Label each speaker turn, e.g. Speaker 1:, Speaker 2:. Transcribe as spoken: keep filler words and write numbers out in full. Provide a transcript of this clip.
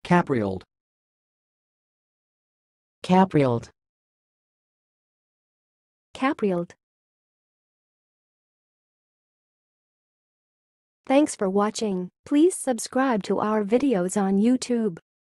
Speaker 1: Capriole.
Speaker 2: Caprioled.
Speaker 3: Caprioled. Thanks for watching. Please subscribe to our videos on YouTube.